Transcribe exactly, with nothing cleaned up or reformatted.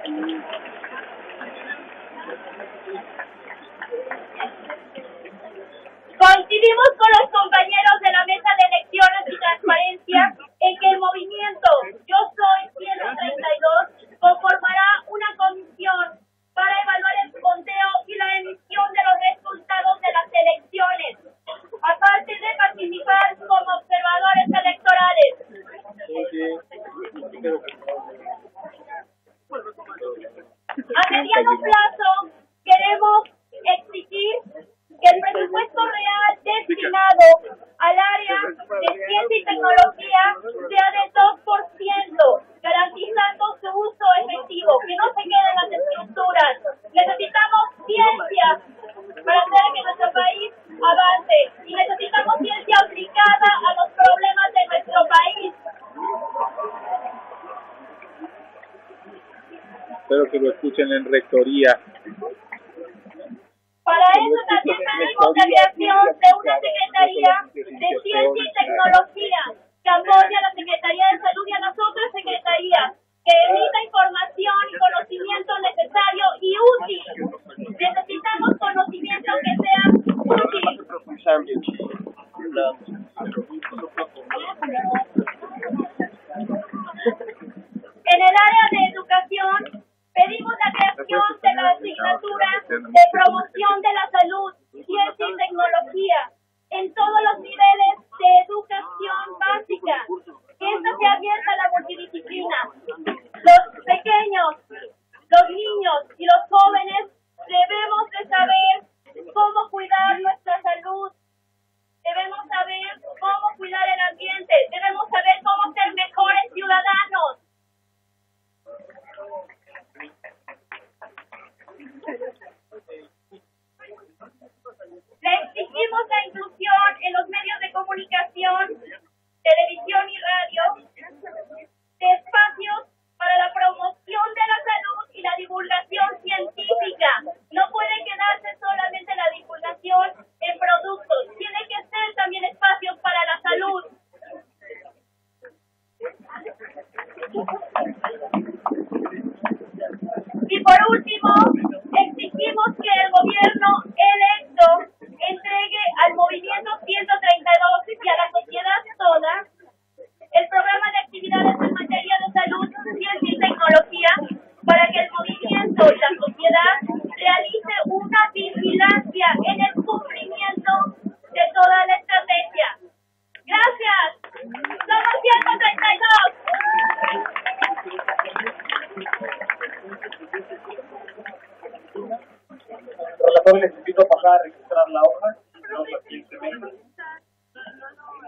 Coincidimos con los compañeros de la Mesa de Elecciones y Transparencia en que el movimiento Yo Soy ciento treinta y dos conformará una comisión para evaluar el conteo y la emisión de los resultados de las elecciones, aparte de participar como observadores electorales. A mediano plazo queremos exigir que el presupuesto real destinado al área de ciencia y tecnología sea de dos por ciento, garantizando su uso efectivo, que no se queden las estructuras. Necesitamos ciencia para hacer que nuestro país avance y necesitamos ciencia aplicada a los problemas de nuestro país. Espero que lo escuchen en rectoría. Para eso también pedimos la creación de una Secretaría de Ciencia y Tecnología que apoye a la Secretaría de Salud y a las otras secretarías, que emita información y conocimiento necesario y útil. Necesitamos conocimiento que sea útil. En el área de educación, pedimos la creación de la asignatura de promoción de la salud, ciencia y tecnología en todos los niveles de educación básica, que esta sea abierta a la multidisciplina. Los pequeños, los niños y los jóvenes debemos de saber cómo cuidar nuestra salud, debemos saber cómo cuidar el ambiente, debemos saber cómo ser mejores ciudadanos. Le exigimos la inclusión en los medios de comunicación, televisión y radio, de espacios para la promoción de la salud y la divulgación científica. No puede quedarse solamente la divulgación en productos, tiene que ser también espacios para la salud. Y por último, exigimos que el gobierno electo entregue al movimiento ciento treinta y dos y a la sociedad toda el programa de actividades en materia de salud, ciencia y tecnología para que el movimiento y la sociedad realice una vigilancia en el cumplimiento de toda la estrategia. ¡Gracias! ¡Somos ciento treinta y dos! Relator, les invito a pasar a registrar la hoja.